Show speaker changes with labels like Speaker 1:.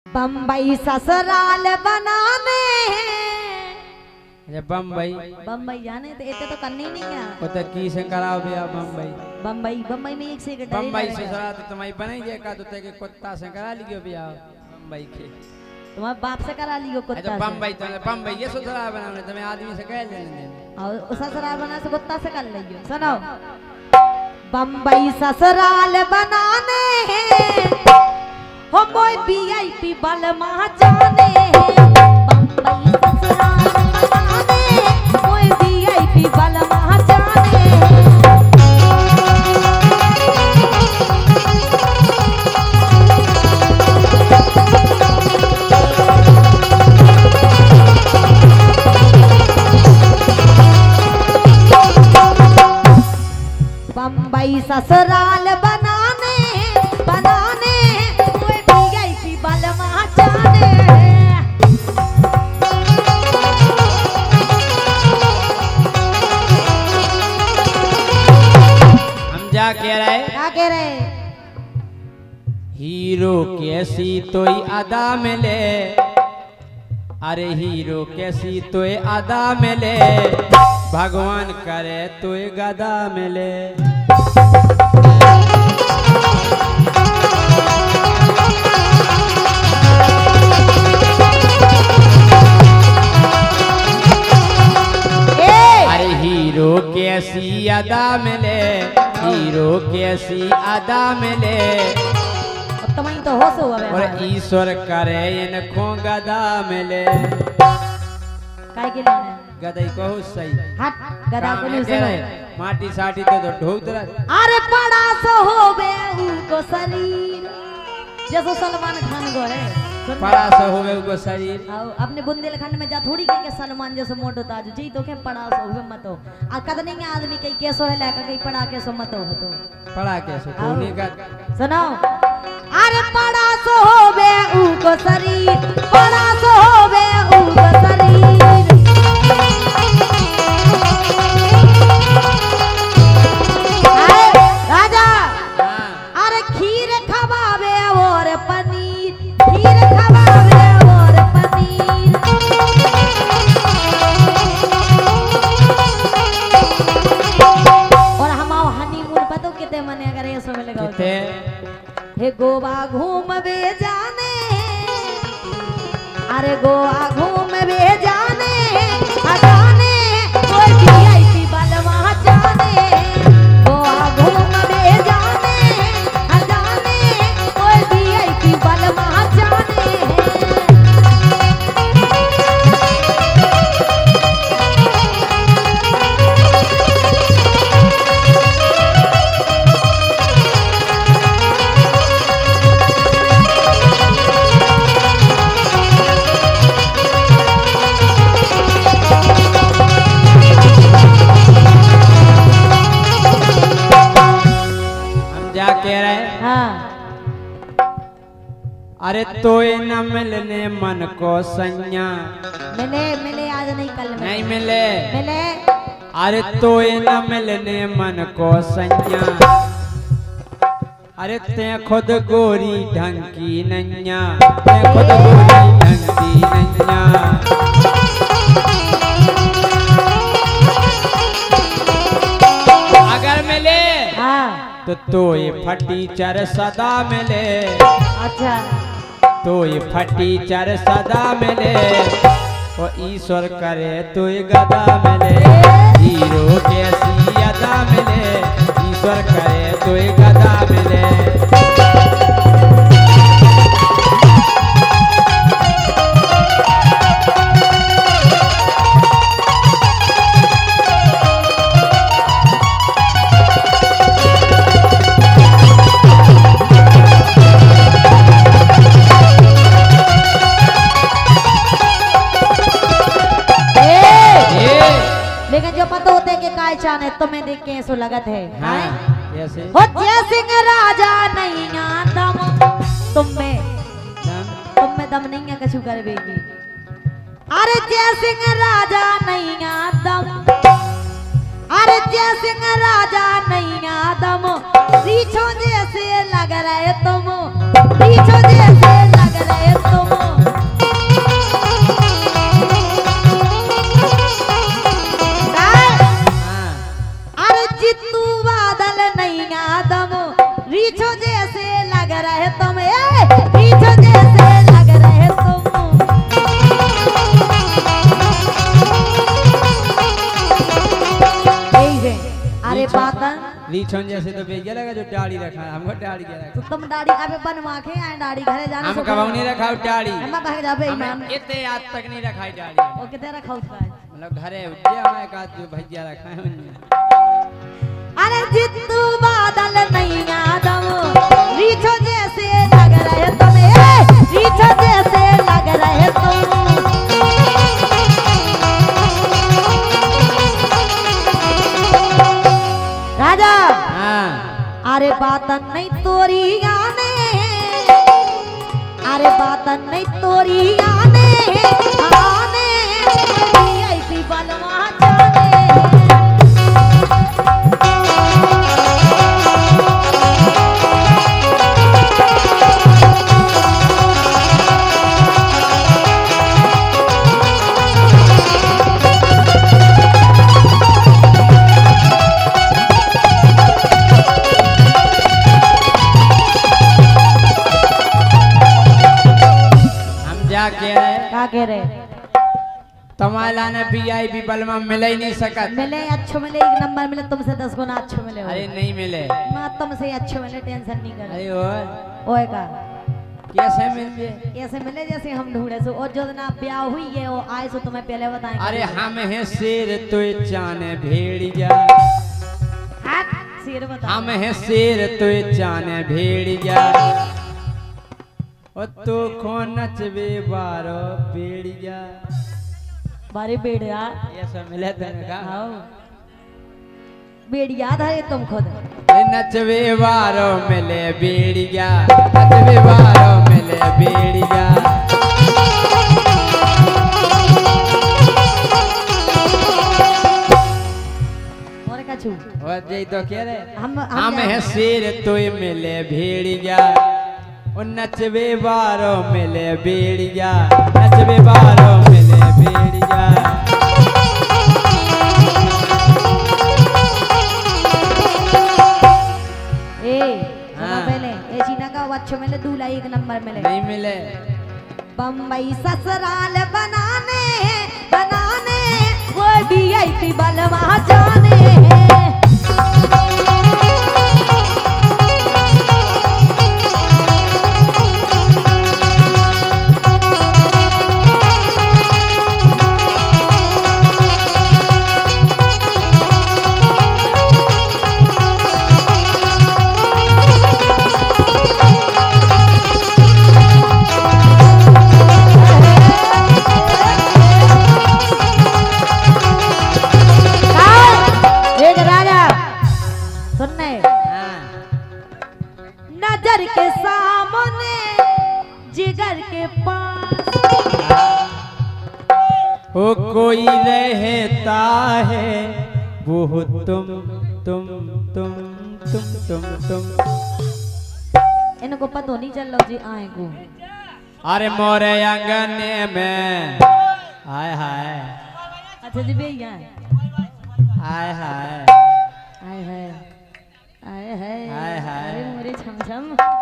Speaker 1: बम्बई ससुराल बनाने
Speaker 2: अच्छा बम्बई
Speaker 1: बम्बई जाने तो इतने तो करनी नहीं है
Speaker 2: वो तो की से कराओ भैया बम्बई
Speaker 1: बम्बई बम्बई में एक सेकंड
Speaker 2: बम्बई ससुराल तो तुम्हारी बनाई जाए का तो ते के कुत्ता से करा लियो भैया बम्बई के
Speaker 1: तुम्हारे बाप से करा लियो कुत्ता
Speaker 2: अच्छा
Speaker 1: से
Speaker 2: बम्बई तो बम्बई ये ससुराल बनाने तुम्हें आदमी से कह लेने
Speaker 1: और ससुराल बना से कुत्ता से कर लियो सुनो बम्बई ससुराल बनाने हो मोय वीआईपी बल महा जाने बम्बई ससुराल बनाने मोय वीआईपी बल महा जाने बम्बई ससुराल बनाने बनाने मोय वीआईपी बल महा जाने
Speaker 2: क्या कह रहे हीरो कैसी तोई अदा मिले अरे हीरो कैसी तोय अदा मिले भगवान करे तोय गदा मिले अरे हीरो कैसी अदा मिले हीरो कैसी अदा मिले
Speaker 1: तो हो सो
Speaker 2: और ईश्वर करे इनको गदा मिले
Speaker 1: काय के लेना
Speaker 2: गदई कहो सही
Speaker 1: हट गदा को नहीं सुनो
Speaker 2: माटी साटी तो ढोतरा
Speaker 1: अरे बड़ा सो होवे उनको शरीर जैसे सलमान खान को है
Speaker 2: बड़ा सा होवे उनको शरीर
Speaker 1: अपने बुंदेलखंड में जा थोड़ी के सलमान जैसे मोटो ताजू जी तो के पड़ा सो होवे मत हो आ कद नहीं आदमी कई कैसो है लाका कई पड़ा के सो मत हो तो
Speaker 2: पड़ा कैसे कोनी का
Speaker 1: सुनो अरे बड़ा सो होवे उनको शरीर बड़ा सो होवे उनको शरीर राजा अरे खीर खवावे और पनीर खीर खवावे और पनीर और हम हनीमून पतो कितने मने अगर ये सो मिलेगा
Speaker 2: कितने
Speaker 1: हे गोवा घूमवे जाने अरे गोवा घूमवे जाने जाने कोई वीआईपी बल वहाँ जाने गोवा घूमवे जाने जाने कोई वीआईपी बल वहाँ जाने
Speaker 2: कह रहे
Speaker 1: हाँ
Speaker 2: अरे तोय न मिलने मन को संज्ञा
Speaker 1: मिले मिले आज नहीं कल
Speaker 2: नहीं मिले
Speaker 1: मिले
Speaker 2: अरे तोय न मिलने मन को संज्ञा अरे ते खुद गोरी ढंग की नैया ते खुद गोरी ढंग की नैया अगर मिले
Speaker 1: हाँ
Speaker 2: तो ये फटी चर सदा मिले
Speaker 1: अच्छा
Speaker 2: तो ये फटी चर सदा मिले और ईश्वर करे तो ये गदा मिले हीरो कैसी अदा मिले ईश्वर करे तो ये गदा मिले
Speaker 1: लेकिन जो पता होते कि काय चाने तुम्हें देख के ऐसा लगत है
Speaker 2: हाँ, कैसे
Speaker 1: हो जय सिंह राजा नहीं दम तुम में दम नहीं है कछु कर बेगी अरे जय सिंह राजा नहीं दम अरे जय सिंह राजा नहीं दम रीछो जैसे लग रहे तुम रीछो जैसे लग रहे तुम
Speaker 2: बिछोन जैसे तो बेगिया लगा जो दाढ़ी रखा है हमको दाढ़ी क्या रखा
Speaker 1: तो तुम दाढ़ी अबे बनवा के आए दाढ़ी घरे जाने
Speaker 2: हम कबाऊ नहीं रखा दाढ़ी
Speaker 1: हम भाग जाबे ईमान
Speaker 2: इतने आज तक नहीं रखा है दाढ़ी
Speaker 1: ओ किते रखा उसका है
Speaker 2: मतलब घरे उज्जे हमारे का जो भैया रखा है उनने
Speaker 1: अरे जितू बादल नहीं आदम रीछो जैसे लग रहे तुम्हें रीछो जैसे लग रहे तुम राजा अरे बातन नहीं तोरी आने अरे बातन नहीं तोरी आने आने ऐसी बलवा जाने क्या कह रहे
Speaker 2: तमाला ने वीआईपी बलमा मिले ही नहीं सकत
Speaker 1: मिले अच्छो मिले एक नंबर मिले तुमसे 10 गुना अच्छो मिले
Speaker 2: अरे नहीं मिले
Speaker 1: मैं तुमसे अच्छो मिले टेंशन नहीं कर
Speaker 2: अरे
Speaker 1: ओए का
Speaker 2: कैसे मिल गए
Speaker 1: कैसे मिले जैसे हम ढूंढे सो और जो ना ब्याह हुई है वो आए सो तुम्हें पहले बताएंगे
Speaker 2: अरे हम है शेर तो चाने भेड़िया
Speaker 1: शेर बता
Speaker 2: हम है शेर तो चाने भेड़िया ओ तो खो नचबे बारो बेड़िया
Speaker 1: बारे बेड़िया
Speaker 2: ये सब मिले तने का
Speaker 1: आओ बेड़िया धरे तुम खुद
Speaker 2: नचबे बारो मिले बेड़िया नचबे बारो मिले बेड़िया
Speaker 1: और कछु
Speaker 2: और जे तो कह रहे
Speaker 1: हम
Speaker 2: है शेर तो मिले भेड़िया ओ नचबे बारो मिले बेड़िया नचबे बारो मिले बेड़िया
Speaker 1: पहले ये चीना का अच्छो मिले दूल्हा एक नंबर मिले
Speaker 2: नहीं मिले
Speaker 1: बम्बई ससुराल बनाने वो वीआईपी बलवा जाने नजर के सामने जिगर के पास
Speaker 2: ओ कोई रहता है वो तुम
Speaker 1: इनको पता नहीं चल रहा जी आए को
Speaker 2: अरे मोरे अंगने में हाय हाय
Speaker 1: अच्छा जी भैया
Speaker 2: हाय हाय
Speaker 1: आए है आए है
Speaker 2: हाय हाय
Speaker 1: अरे मोरे छम छम